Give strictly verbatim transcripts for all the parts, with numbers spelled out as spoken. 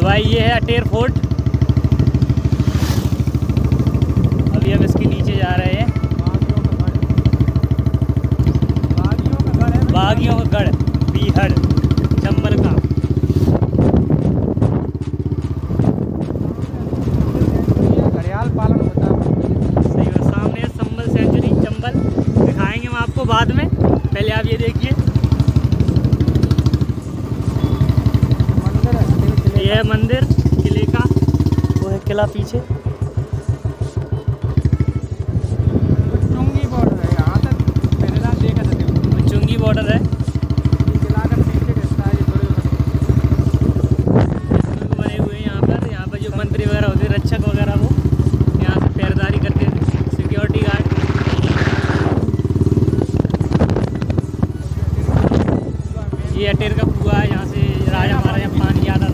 भाई ये है अटेर फोर्ट। अभी हम इसके नीचे जा रहे हैं। बागियों का गढ़ बीहड़ चंबल का। घड़ियाल पालन होता है। सही है, सामने है संबल सेंचुरी चंबल, दिखाएंगे हम आपको बाद में, पहले आप ये देखिए। ये है मंदिर किले का, वो है किला पीछे। चुंगी बॉर्डर है यहाँ तक पहले रात देखा था। चुंगी बॉर्डर है, किला का नीचे रहता है। ये दुर्ग बने हुए हैं यहाँ पर। यहाँ पर जो मंत्री वगैरह होते हैं, रक्षक वगैरह, वो यहाँ से पहरेदारी करते थे, सिक्योरिटी गार्ड। ये अटेर का कुआं है, यहाँ से राजा महाराजा पानी आता था।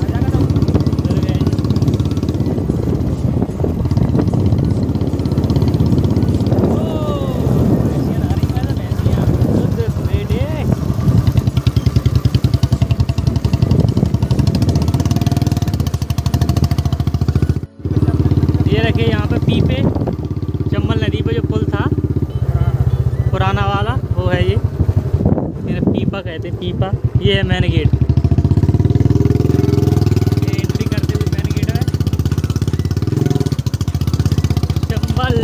ये रखे यहाँ पे पीपे, चंबल नदी पे जो पुल था पुराना वाला, वो है ये। ये पीपा कहते हैं, पीपा। ये है मेन गेट, ये एंट्री करते हुए मेन गेट है चंबल।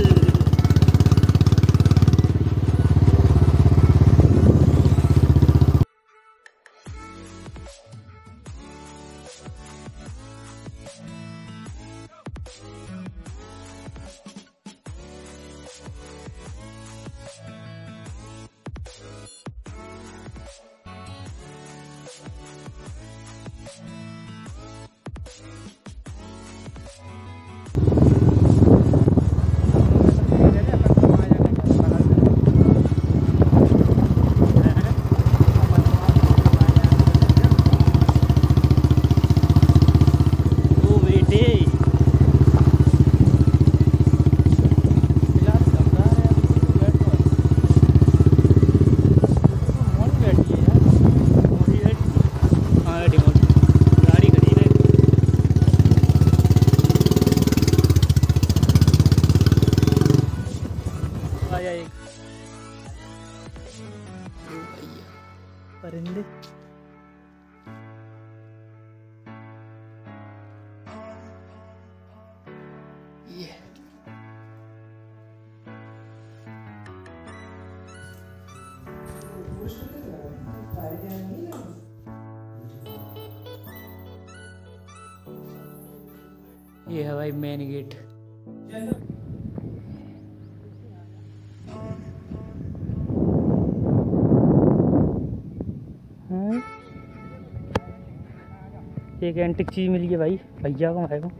परिंदे ये ये है भाई मेन गेट। एक एंटिक चीज़ मिली है भाई, भैया को भाई को।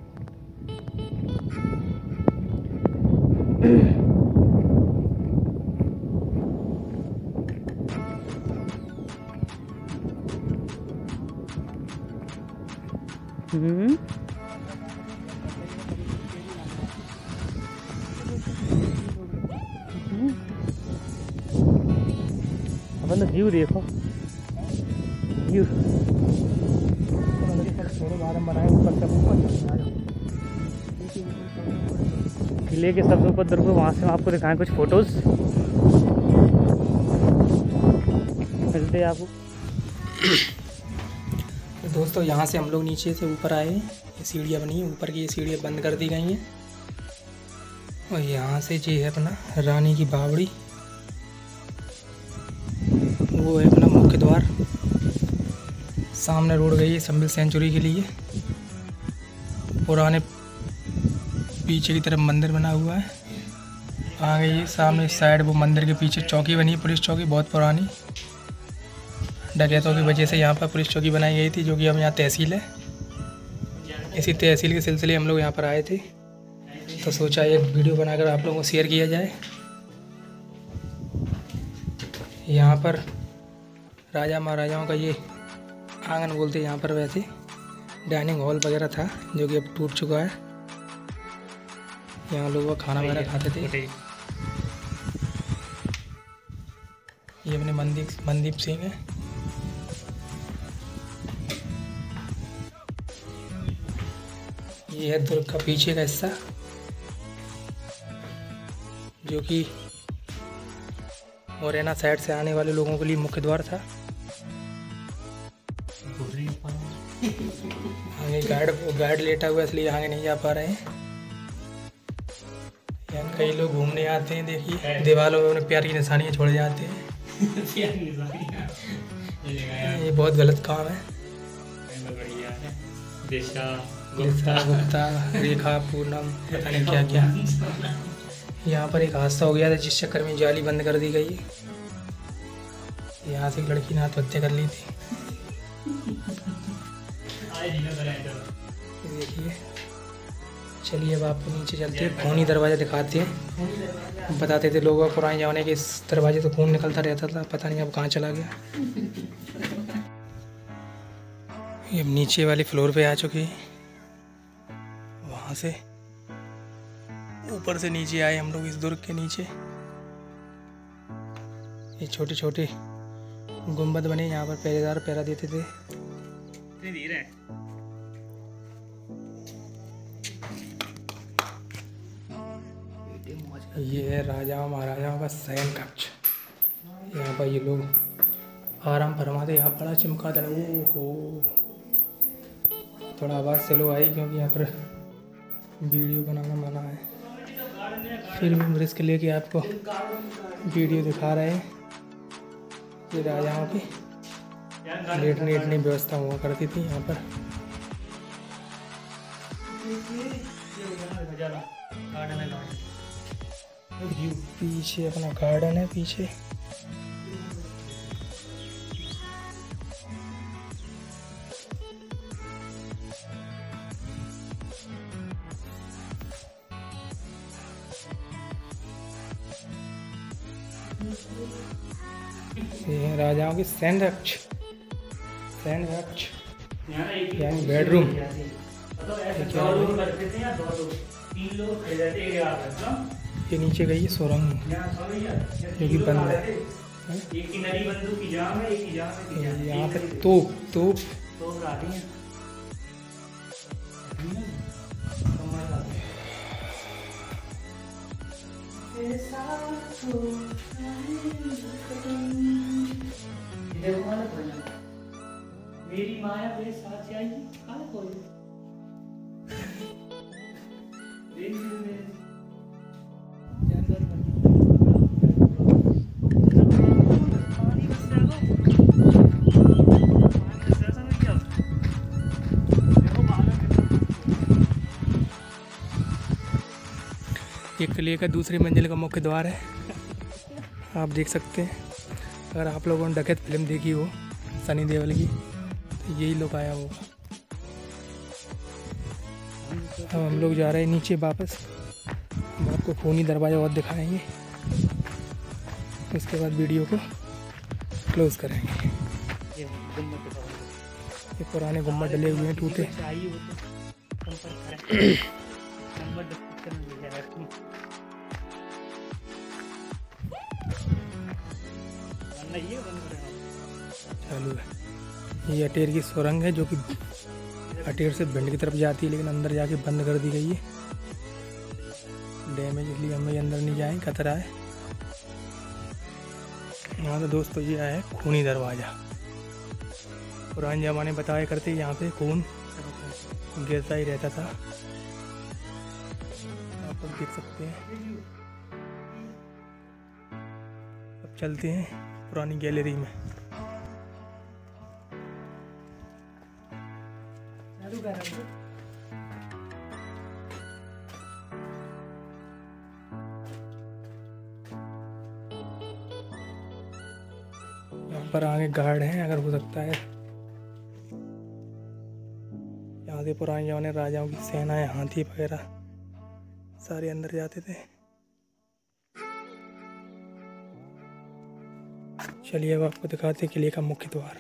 हम्म अपन व्यू देखो, व्यू किले के सबसे ऊपर दरबार, वहाँ से आपको दिखाएं कुछ फोटोज मिलते हैं आपको। तो दोस्तों यहाँ से हम लोग नीचे से ऊपर आए हैं। ये सीढ़ियाँ बनी हैं, ऊपर की ये सीढ़ियाँ बंद कर दी गई हैं। और यहाँ से ये है अपना रानी की बावड़ी, वो है अपना मुख्य द्वार। सामने रोड गई है संबल सेंचुरी के लिए। पुराने पीछे की तरफ मंदिर बना हुआ है। आगे ये सामने साइड वो मंदिर के पीछे चौकी बनी है, पुलिस चौकी, बहुत पुरानी। डकैतों की वजह से यहाँ पर पुलिस चौकी बनाई गई थी, जो कि अब यहाँ तहसील है। इसी तहसील के सिलसिले हम लोग यहाँ पर आए थे, तो सोचा एक वीडियो बनाकर आप लोगों को शेयर किया जाए। यहाँ पर राजा महाराजाओं का ये आंगन बोलते हैं यहाँ पर, वैसे डाइनिंग हॉल वगैरह था, जो कि अब टूट चुका है। यहाँ लोग खाना वगैरह खाते थे। ये अपने मनदीप मनदीप सिंह है। ये है दुर्ग का पीछे का हिस्सा, जो कि मोरैना साइड से आने वाले लोगों के लिए मुख्य द्वार था। आगे गार्ड गार्ड लेटा हुआ इसलिए आगे नहीं जा पा रहे हैं। यहाँ कई लोग घूमने आते हैं, देखिए दीवारों में उन्हें प्यार की निशानियाँ छोड़ जाते हैं। ये बहुत गलत काम है। दिशा गुप्ता गुप्ता रेखा पूनम पता नहीं क्या क्या। यहाँ पर एक हादसा हो गया था जिस चक्कर में जाली बंद कर दी गई है। यहाँ से एक लड़की ने आत्महत्या कर ली थी। देखिए, चलिए अब आपको नीचे चलते हैं, खूनी दरवाज़ा दिखाते हैं। बताते थे लोगों को पुराने ज़माने के इस दरवाजे से खून निकलता रहता था, पता नहीं अब कहाँ चला गया। ये नीचे वाली फ्लोर पे आ चुके हैं, वहाँ से ऊपर से नीचे आए हम लोग इस दुर्ग के नीचे। ये छोटे छोटे गुंबद बने, यहाँ पर पहरेदार पहरा देते थे। धीरे ये है राजाओं महाराजाओं का शयन कक्ष। यहाँ पर ये लोग आराम फरमाते। यहाँ बड़ा चमका था, ओहो थोड़ा आवाज़ स्लो आई क्योंकि यहाँ पर वीडियो बनाना मना है। फिर भी रिस्क लेके आपको वीडियो दिखा रहे हैं। ये राजाओं की लेटने लेटने व्यवस्था हुआ करती थी यहाँ पर। पीछे अपना गार्डन है पीछे। ये है राजाओं की सैन्य कक्ष, सैन्य कक्ष यानी बेडरूम। ये नीचे गई सुरंग जो कि बंद है। यहाँ पे तोप तोप मेरी माया मेरे साथ जाएगी कहाँ कोई ये किले का दूसरी मंजिल का मुख्य द्वार है, आप देख सकते हैं। अगर आप लोगों ने डकैत फिल्म देखी हो सनी देओल की तो यही लोग आया होगा। अब हम लोग जा रहे हैं नीचे वापस। हम आपको खूनी दरवाज़ा और दिखाएंगे, उसके बाद वीडियो को क्लोज करेंगे। ये पुराने गुम्बद डले हुए हैं टूटे। चालू है। ये अटेर की सुरंग है जो कि अटेर से भिंड की तरफ जाती है, लेकिन अंदर जाके बंद कर दी गई है डैमेज, इसलिए हम अंदर नहीं जाएं, खतरा है। यहाँ तो दोस्तों ये है खूनी दरवाज़ा। पुराने ज़माने बताया करते यहाँ पे खून गिरता ही रहता था, आप लोग देख सकते हैं। अब चलते हैं पुरानी गैलरी में। यहाँ पर आगे गार्ड हैं, अगर हो सकता है यहाँ से पुराने जमाने राजाओं की सेनाएं, हाथी वगैरह सारे अंदर जाते थे। चलिए अब आपको दिखाते हैं किले का मुख्य द्वार।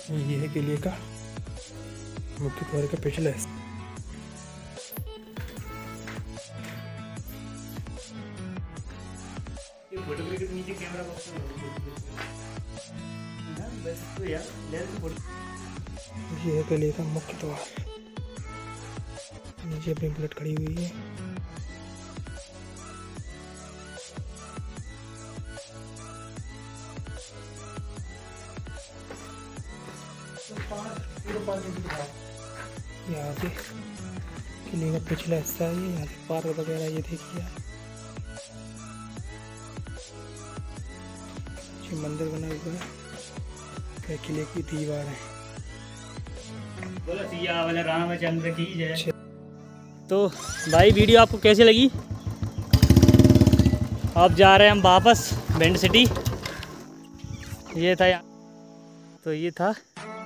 ये है किले का मुख्य द्वार का पिछला हिस्सा। फोटोग्राफी के नीचे कैमरा बॉक्स तो यार ये है किले का मुख्य द्वार। नीचे अपनी बुलेट खड़ी हुई है। यहाँ पे किले का पिछला हिस्सा है। यहाँ से पार्क वगैरह ये देखिए आप। ये मंदिर बना हुआ है। किले की दीवार है। बोलो सिया वाले रामचंद्र की जय। तो भाई वीडियो आपको कैसी लगी? अब जा रहे हैं हम वापस बेंड सिटी। ये था यहाँ, तो ये था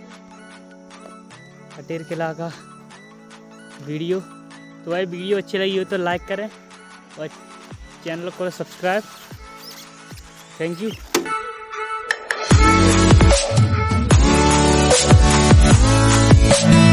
अटेर किला का वीडियो। तो भाई वीडियो अच्छी लगी हो तो लाइक करें और चैनल को सब्सक्राइब। Thank you.